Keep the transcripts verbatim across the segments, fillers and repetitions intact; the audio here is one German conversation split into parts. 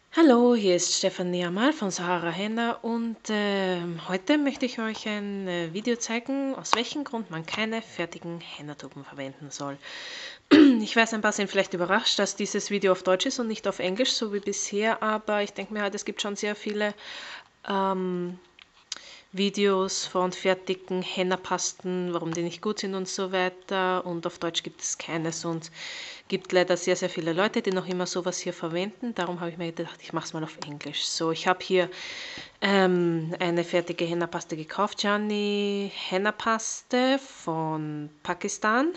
Hallo, hier ist Stefanie Amal von Sahara Henna und äh, heute möchte ich euch ein äh, Video zeigen, aus welchem Grund man keine fertigen Henna-Tuben verwenden soll. Ich weiß, ein paar sind vielleicht überrascht, dass dieses Video auf Deutsch ist und nicht auf Englisch, so wie bisher, aber ich denke mir halt, es gibt schon sehr viele ähm, Videos von fertigen Henna-Pasten, warum die nicht gut sind und so weiter, und auf Deutsch gibt es keines und gibt leider sehr, sehr viele Leute, die noch immer sowas hier verwenden. Darum habe ich mir gedacht, ich mache es mal auf Englisch. So, ich habe hier ähm, eine fertige Henna-Paste gekauft, Gianni Henna-Paste von Pakistan.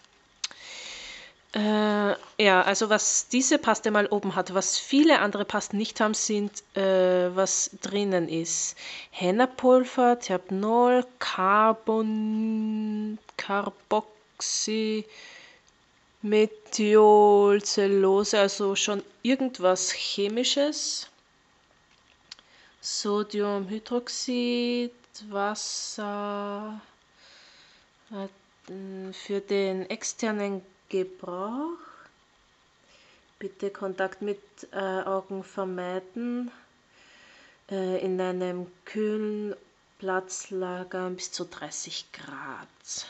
Äh, ja, also was diese Paste mal oben hat, was viele andere Pasten nicht haben, sind, äh, was drinnen ist. Henna-Pulver, Thiabnol, Carbon, Carboxy, Methyl, Cellulose, also schon irgendwas Chemisches. Sodiumhydroxid, Wasser, für den externen Gebrauch. Bitte Kontakt mit äh, Augen vermeiden. Äh, in einem kühlen Platz lagern bis zu dreißig Grad.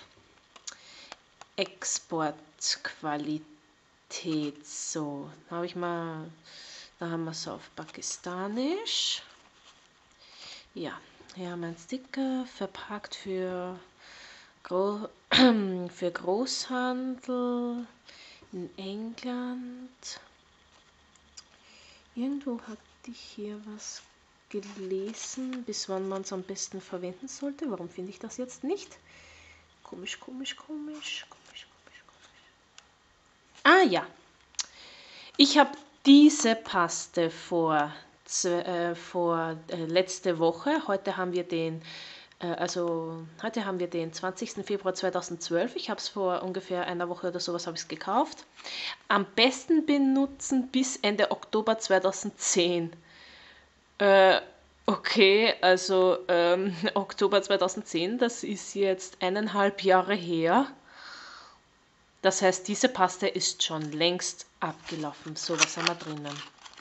Exportqualität. So, da habe ich mal, da haben wir es auf Pakistanisch. Ja, hier haben wir einen Sticker, verpackt für, Gro für Großhandel in England. Irgendwo hatte ich hier was gelesen, bis wann man es am besten verwenden sollte. Warum finde ich das jetzt nicht? Komisch, komisch, komisch, komisch, komisch, komisch. Ah ja, ich habe diese Paste vor, äh, vor äh, letzte Woche, heute haben wir den, äh, also heute haben wir den zwanzigsten Februar zweitausendzwölf, ich habe es vor ungefähr einer Woche oder sowas habe ich es gekauft. Am besten benutzen bis Ende Oktober zweitausendzehn. Äh, okay, also ähm, Oktober zweitausendzehn, das ist jetzt eineinhalb Jahre her. Das heißt, diese Paste ist schon längst abgelaufen. So, was haben wir drinnen?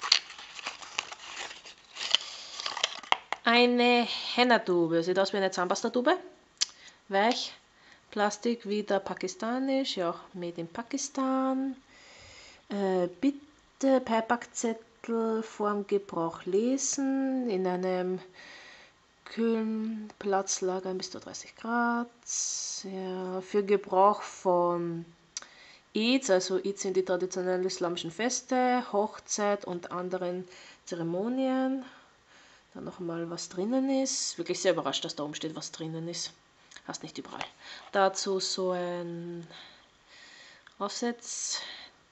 Eine Henna-Tube. Sieht aus wie eine Zahnpastatube. Weich. Plastik, wieder pakistanisch. Ja, auch made in Pakistan. Äh, bitte Beipackzettel vorm Gebrauch lesen. In einem kühlen Platz lagern bis zu dreißig Grad. Ja, für Gebrauch von Eids, also Eids sind die traditionellen islamischen Feste, Hochzeit und anderen Zeremonien. Dann nochmal, was drinnen ist. Wirklich sehr überrascht, dass da oben steht, was drinnen ist. Hast nicht überall. Dazu so ein Aufsetzding.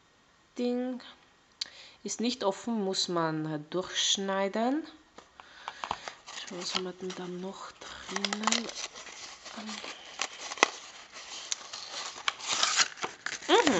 Ist nicht offen, muss man durchschneiden. Schau, was haben wir denn da noch drinnen? Mhm.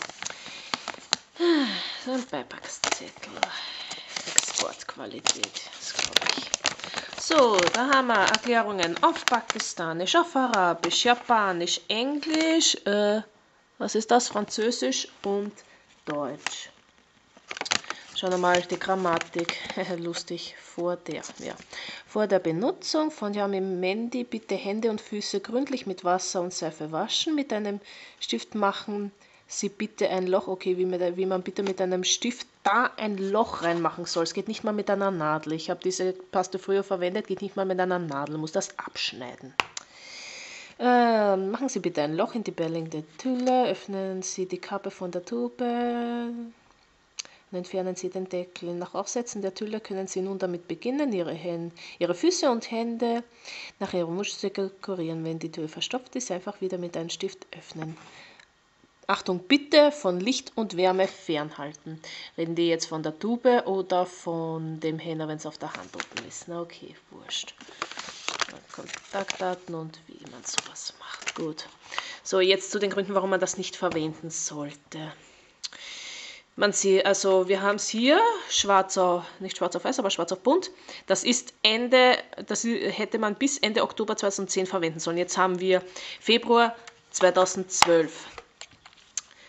So ein Beipackzettel. Exportqualität, das glaube ich. So, da haben wir Erklärungen auf Pakistanisch, auf Arabisch, Japanisch, Englisch, äh, was ist das? Französisch und Deutsch. Schauen wir mal die Grammatik, lustig, vor der, ja. Vor der Benutzung von Yami Mendi bitte Hände und Füße gründlich mit Wasser und Seife waschen, mit einem Stift machen Sie bitte ein Loch, okay, wie, mit, wie man bitte mit einem Stift da ein Loch reinmachen soll. Es geht nicht mal mit einer Nadel. Ich habe diese Paste früher verwendet, geht nicht mal mit einer Nadel, muss das abschneiden. Äh, machen Sie bitte ein Loch in die belegte Tülle, öffnen Sie die Kappe von der Tube und entfernen Sie den Deckel. Nach Aufsetzen der Tülle können Sie nun damit beginnen, Ihre, Hände, Ihre Füße und Hände nach Ihrem Wunsch zu dekorieren. Wenn die Tür verstopft ist, einfach wieder mit einem Stift öffnen. Achtung, bitte von Licht und Wärme fernhalten. Reden die jetzt von der Tube oder von dem Henna, wenn es auf der Hand unten ist? Na okay, wurscht. Kontaktdaten und wie man sowas macht. Gut. So, jetzt zu den Gründen, warum man das nicht verwenden sollte. Man sieht, also wir haben es hier, schwarz auf, nicht schwarz auf weiß, aber schwarz auf bunt. Das ist Ende, das hätte man bis Ende Oktober zweitausendzehn verwenden sollen. Jetzt haben wir Februar zweitausendzwölf.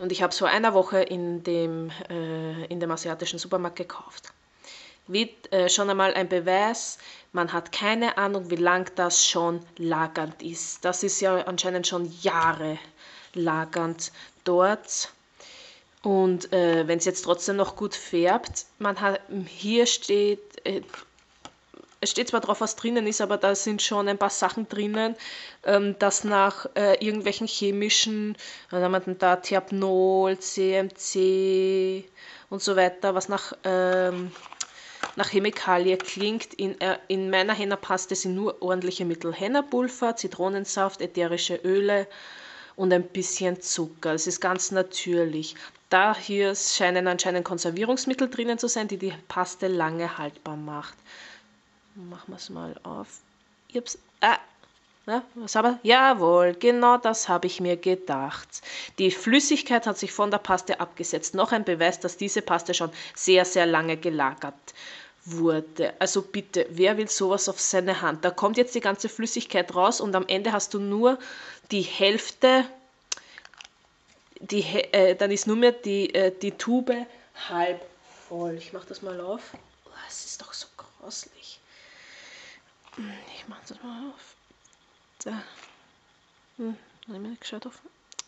Und ich habe es vor einer Woche in dem, äh, in dem asiatischen Supermarkt gekauft. Wie äh, schon einmal ein Beweis, man hat keine Ahnung, wie lang das schon lagernd ist. Das ist ja anscheinend schon Jahre lagernd dort. Und äh, wenn es jetzt trotzdem noch gut färbt, man hat, hier steht, äh, es steht zwar drauf, was drinnen ist, aber da sind schon ein paar Sachen drinnen, ähm, das nach äh, irgendwelchen chemischen, was haben wir denn da, Thiapnol, C M C und so weiter, was nach, ähm, nach Chemikalie klingt. In, äh, in meiner Henna-Paste sind nur ordentliche Mittel. Henna-Pulver, Zitronensaft, ätherische Öle und ein bisschen Zucker. Es ist ganz natürlich. Da hier scheinen anscheinend Konservierungsmittel drinnen zu sein, die die Paste lange haltbar macht. Machen wir es mal auf. Ich hab's. Ah, ja, was habe ich? Jawohl, genau das habe ich mir gedacht. Die Flüssigkeit hat sich von der Paste abgesetzt. Noch ein Beweis, dass diese Paste schon sehr, sehr lange gelagert wurde. Also bitte, wer will sowas auf seine Hand? Da kommt jetzt die ganze Flüssigkeit raus und am Ende hast du nur die Hälfte, die, äh, dann ist nur mehr die, äh, die Tube halb voll. Ich mache das mal auf. Oh, es ist doch so grauslich. Ich mache das mal auf. Da. Hm, habe ich mir nicht geschaut auf.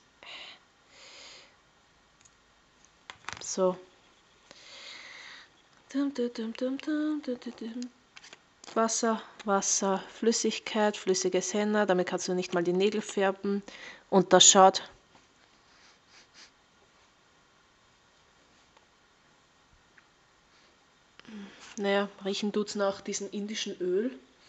So. Wasser, Wasser, Flüssigkeit, flüssiges Henna, damit kannst du nicht mal die Nägel färben. Und das schaut. Naja, riechen tut's nach diesem indischen Öl.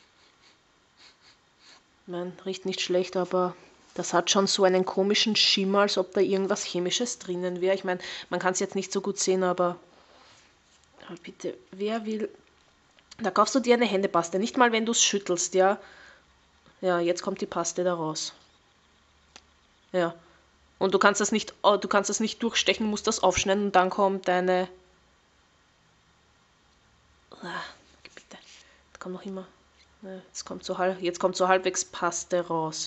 Man riecht nicht schlecht, aber das hat schon so einen komischen Schimmer, als ob da irgendwas Chemisches drinnen wäre. Ich meine, man kann es jetzt nicht so gut sehen, aber, aber bitte, wer will... Da kaufst du dir eine Händepaste, nicht mal wenn du es schüttelst, ja. Ja, jetzt kommt die Paste da raus. Ja. Und du kannst das nicht, du kannst das nicht durchstechen, musst das aufschneiden und dann kommt deine... Ah, bitte, da kommt noch immer... Jetzt kommt so, halb, jetzt kommt so halbwegs Paste raus.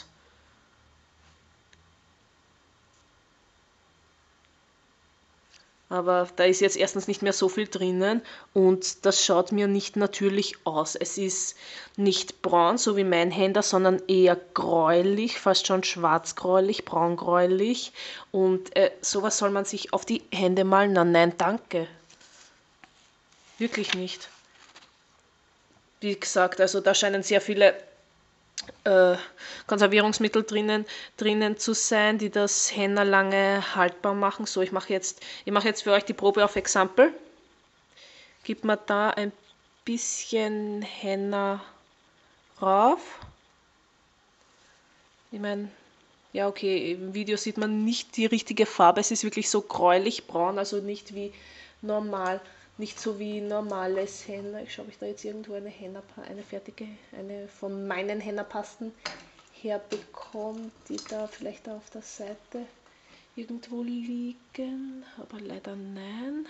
Aber da ist jetzt erstens nicht mehr so viel drinnen und das schaut mir nicht natürlich aus. Es ist nicht braun, so wie mein Händer, sondern eher gräulich, fast schon schwarzgräulich, braungräulich. Und äh, sowas soll man sich auf die Hände malen? Na, nein, danke. Wirklich nicht. Wie gesagt, also da scheinen sehr viele äh, Konservierungsmittel drinnen, drinnen zu sein, die das Henna lange haltbar machen. So, ich mache jetzt, ich mache jetzt für euch die Probe auf Exempel. Gib mir da ein bisschen Henna rauf. Ich meine, ja okay, im Video sieht man nicht die richtige Farbe. Es ist wirklich so gräulich braun, also nicht wie normal. Nicht so wie normales Henna. Ich schaue, ob ich da jetzt irgendwo eine Henna, eine fertige, eine von meinen Henna-Pasten herbekomme, die da vielleicht da auf der Seite irgendwo liegen, aber leider nein.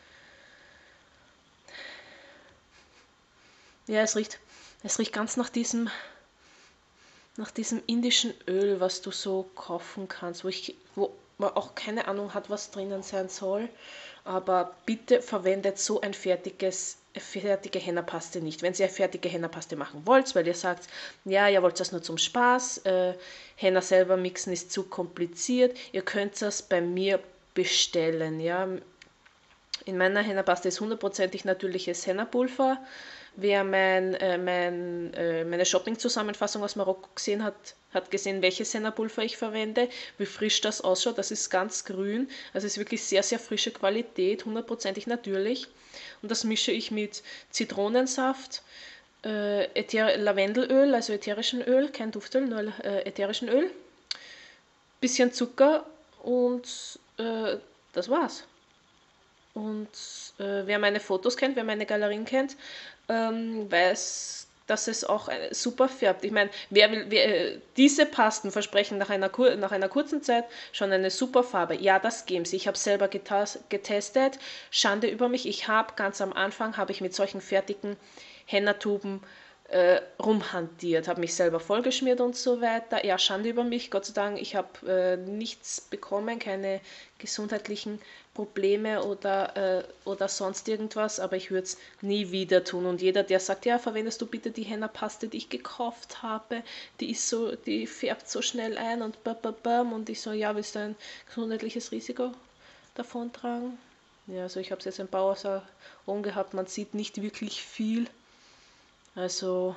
Ja, es riecht, es riecht ganz nach diesem, nach diesem indischen Öl, was du so kaufen kannst, wo ich, wo man auch keine Ahnung hat, was drinnen sein soll. Aber bitte verwendet so ein fertiges, fertige Henna-Paste nicht. Wenn ihr eine fertige Henna-Paste machen wollt, weil ihr sagt, ja, ihr wollt das nur zum Spaß, äh, Henna selber mixen ist zu kompliziert, ihr könnt das bei mir bestellen. Ja. In meiner Henna-Paste ist hundertprozentig natürliches Henna-Pulver. Wer mein, äh, mein, äh, meine Shopping-Zusammenfassung aus Marokko gesehen hat, hat gesehen, welches Henna-Pulver ich verwende, wie frisch das ausschaut. Das ist ganz grün, also ist wirklich sehr, sehr frische Qualität, hundertprozentig natürlich. Und das mische ich mit Zitronensaft, äh, Äther Lavendelöl, also ätherischen Öl, kein Duftöl, nur äh, ätherischen Öl, bisschen Zucker und äh, das war's. Und äh, wer meine Fotos kennt, wer meine Galerien kennt, ähm, weiß, dass es auch super färbt. Ich meine, wer will, wer, äh, diese Pasten versprechen nach einer, nach einer kurzen Zeit schon eine super Farbe. Ja, das geben sie. Ich habe selber getestet. Schande über mich. Ich habe ganz am Anfang, habe ich mit solchen fertigen Henna-Tuben äh, rumhantiert, habe mich selber vollgeschmiert und so weiter. Ja, Schande über mich, Gott sei Dank, ich habe äh, nichts bekommen, keine gesundheitlichen Probleme oder, äh, oder sonst irgendwas, aber ich würde es nie wieder tun. Und jeder, der sagt, ja, verwendest du bitte die Henna-Paste, die ich gekauft habe, die ist so, die färbt so schnell ein und bam, und ich so, ja, willst du ein gesundheitliches Risiko davon tragen? Ja, also ich habe es jetzt im Bauersalon gehabt, man sieht nicht wirklich viel. Also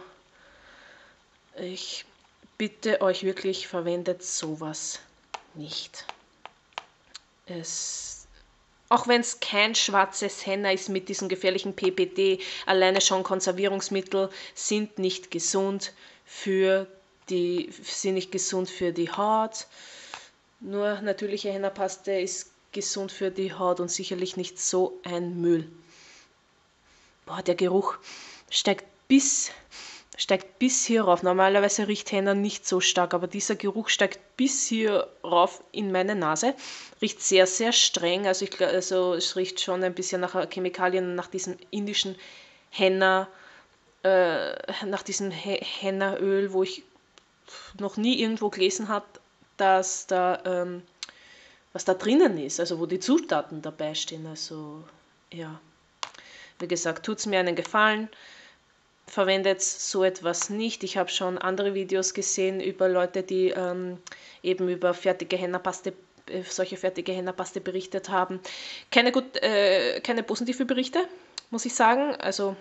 ich bitte euch wirklich, verwendet sowas nicht. Es, auch wenn es kein schwarzes Henna ist mit diesem gefährlichen P P D, alleine schon Konservierungsmittel sind nicht gesund für die, sind nicht gesund für die Haut. Nur natürliche Henna-Paste ist gesund für die Haut und sicherlich nicht so ein Müll. Boah, der Geruch steigt bis, steigt bis hier rauf. Normalerweise riecht Henna nicht so stark, aber dieser Geruch steigt bis hier rauf in meine Nase. Riecht sehr, sehr streng. Also, ich, also es riecht schon ein bisschen nach Chemikalien, nach diesem indischen Henna, äh, nach diesem Hennaöl, wo ich noch nie irgendwo gelesen habe, dass da, ähm, was da drinnen ist, also wo die Zutaten dabei stehen. Also, ja. Wie gesagt, tut es mir einen Gefallen, verwendet so etwas nicht. Ich habe schon andere Videos gesehen über Leute, die ähm, eben über fertige Henna-Paste, äh, solche fertige Henna-Paste berichtet haben. Keine, gut, äh, keine positive Berichte, muss ich sagen. Also,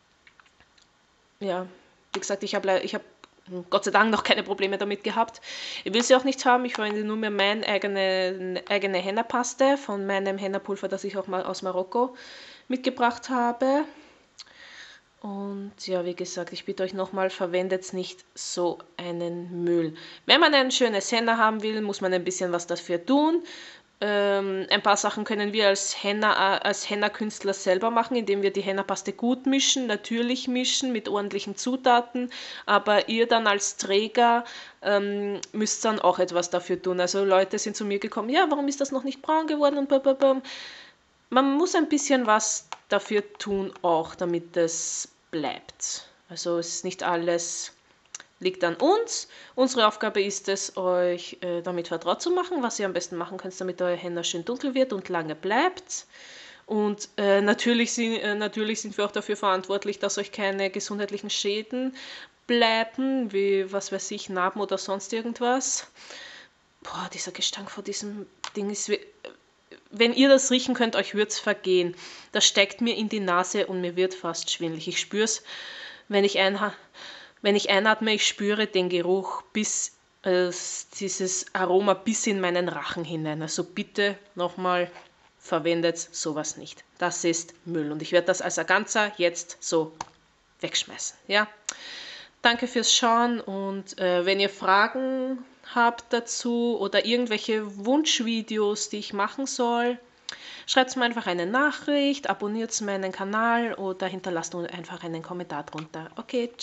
ja, wie gesagt, ich habe ich hab Gott sei Dank noch keine Probleme damit gehabt. Ich will sie auch nicht haben, ich verwende nur mehr meine eigene, eigene Henna-Paste von meinem Henna-Pulver, das ich auch mal aus Marokko mitgebracht habe. Und ja, wie gesagt, ich bitte euch nochmal, verwendet nicht so einen Müll. Wenn man ein schönes Henna haben will, muss man ein bisschen was dafür tun. Ähm, ein paar Sachen können wir als Henna, als Henna-Künstler selber machen, indem wir die Henna-Paste gut mischen, natürlich mischen, mit ordentlichen Zutaten. Aber ihr dann als Träger ähm, müsst dann auch etwas dafür tun. Also Leute sind zu mir gekommen, ja, warum ist das noch nicht braun geworden und blablabla. Man muss ein bisschen was dafür tun auch, damit es bleibt. Also es ist nicht alles, liegt an uns. Unsere Aufgabe ist es, euch äh, damit vertraut zu machen, was ihr am besten machen könnt, damit euer Henna schön dunkel wird und lange bleibt. Und äh, natürlich, sind, äh, natürlich sind wir auch dafür verantwortlich, dass euch keine gesundheitlichen Schäden bleiben, wie, was weiß ich, Narben oder sonst irgendwas. Boah, dieser Gestank von diesem Ding ist wie... Wenn ihr das riechen könnt, euch wird es vergehen. Das steckt mir in die Nase und mir wird fast schwindelig. Ich spüre es, wenn ich, einha wenn ich einatme, ich spüre den Geruch bis, äh, dieses Aroma bis in meinen Rachen hinein. Also bitte nochmal, verwendet sowas nicht. Das ist Müll und ich werde das als ein Ganzer jetzt so wegschmeißen. Ja? Danke fürs Schauen und äh, wenn ihr Fragen habt dazu oder irgendwelche Wunschvideos, die ich machen soll, schreibt mir einfach eine Nachricht, abonniert meinen Kanal oder hinterlasst einfach einen Kommentar drunter. Okay, tschüss.